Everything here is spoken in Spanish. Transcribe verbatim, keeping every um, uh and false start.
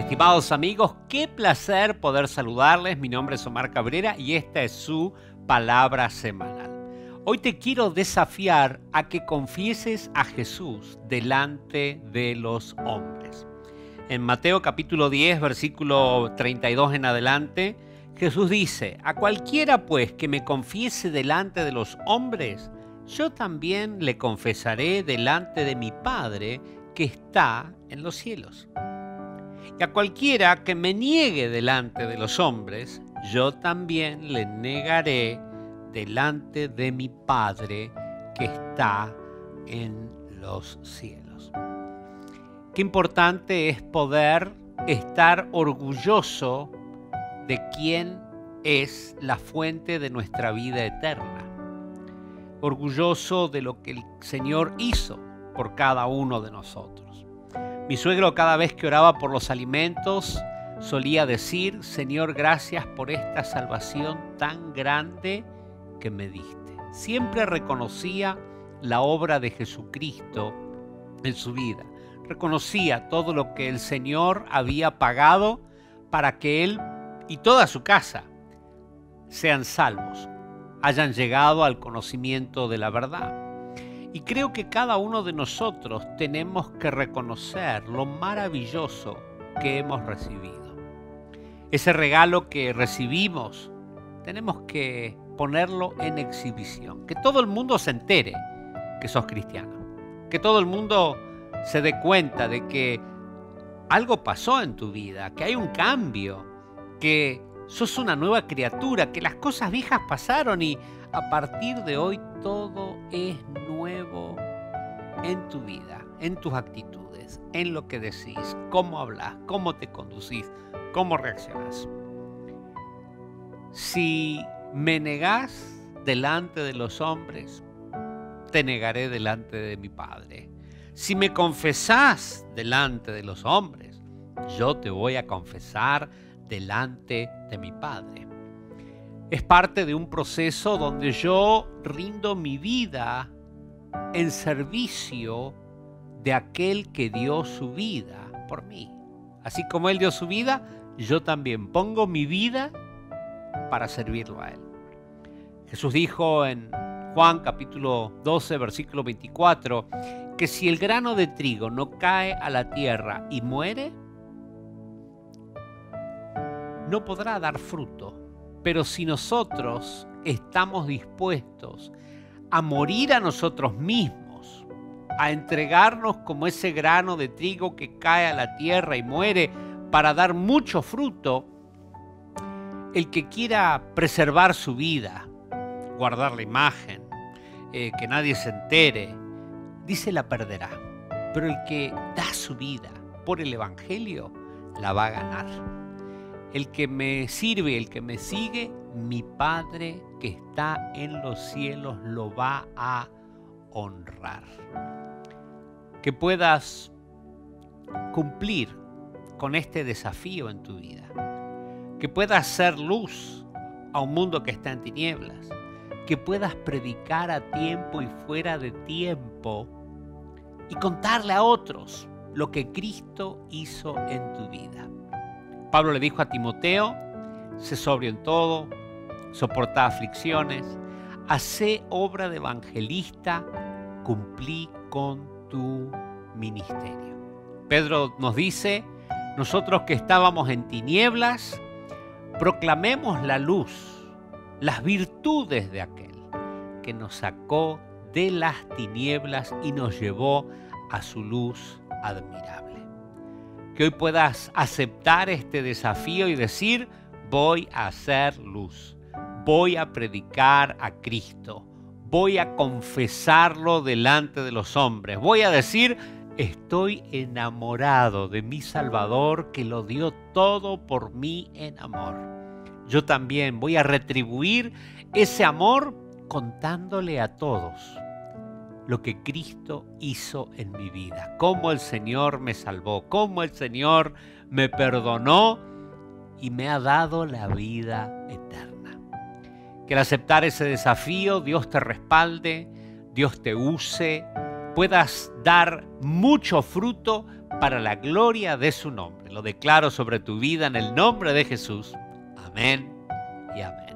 Estimados amigos, qué placer poder saludarles. Mi nombre es Omar Cabrera y esta es su palabra semanal. Hoy te quiero desafiar a que confieses a Jesús delante de los hombres. En Mateo capítulo diez, versículo treinta y dos en adelante, Jesús dice: a cualquiera pues que me confiese delante de los hombres, yo también le confesaré delante de mi Padre que está en los cielos. Y a cualquiera que me niegue delante de los hombres, yo también le negaré delante de mi Padre que está en los cielos. Qué importante es poder estar orgulloso de quién es la fuente de nuestra vida eterna. Orgulloso de lo que el Señor hizo por cada uno de nosotros. Mi suegro, cada vez que oraba por los alimentos, solía decir: Señor, gracias por esta salvación tan grande que me diste. Siempre reconocía la obra de Jesucristo en su vida. Reconocía todo lo que el Señor había pagado para que él y toda su casa sean salvos, hayan llegado al conocimiento de la verdad. Y creo que cada uno de nosotros tenemos que reconocer lo maravilloso que hemos recibido. Ese regalo que recibimos, tenemos que ponerlo en exhibición. Que todo el mundo se entere que sos cristiano. Que todo el mundo se dé cuenta de que algo pasó en tu vida, que hay un cambio, que sos una nueva criatura, que las cosas viejas pasaron y a partir de hoy todo es nuevo en tu vida, en tus actitudes, en lo que decís, cómo hablas, cómo te conducís, cómo reaccionás. Si me negás delante de los hombres, te negaré delante de mi Padre. Si me confesás delante de los hombres, yo te voy a confesar delante de mi Padre. Es parte de un proceso donde yo rindo mi vida en servicio de aquel que dio su vida por mí. Así como Él dio su vida, yo también pongo mi vida para servirlo a Él. Jesús dijo en Juan capítulo doce, versículo veinticuatro, que si el grano de trigo no cae a la tierra y muere, no podrá dar fruto. Pero si nosotros estamos dispuestos a morir a nosotros mismos, a entregarnos como ese grano de trigo que cae a la tierra y muere para dar mucho fruto, el que quiera preservar su vida, guardar la imagen, eh, que nadie se entere, dice la perderá. Pero el que da su vida por el Evangelio, la va a ganar. El que me sirve, el que me sigue, mi Padre que está en los cielos lo va a honrar. Que puedas cumplir con este desafío en tu vida. Que puedas ser luz a un mundo que está en tinieblas. Que puedas predicar a tiempo y fuera de tiempo y contarle a otros lo que Cristo hizo en tu vida. Pablo le dijo a Timoteo: sé sobrio en todo, soporta aflicciones, hacé obra de evangelista, cumplí con tu ministerio. Pedro nos dice: nosotros que estábamos en tinieblas, proclamemos la luz, las virtudes de aquel que nos sacó de las tinieblas y nos llevó a su luz admirable. Que hoy puedas aceptar este desafío y decir: voy a hacer luz, voy a predicar a Cristo, voy a confesarlo delante de los hombres, voy a decir: estoy enamorado de mi Salvador que lo dio todo por mí en amor. Yo también voy a retribuir ese amor contándole a todos lo que Cristo hizo en mi vida, cómo el Señor me salvó, cómo el Señor me perdonó y me ha dado la vida eterna. Que al aceptar ese desafío, Dios te respalde, Dios te use, puedas dar mucho fruto para la gloria de su nombre. Lo declaro sobre tu vida en el nombre de Jesús. Amén y amén.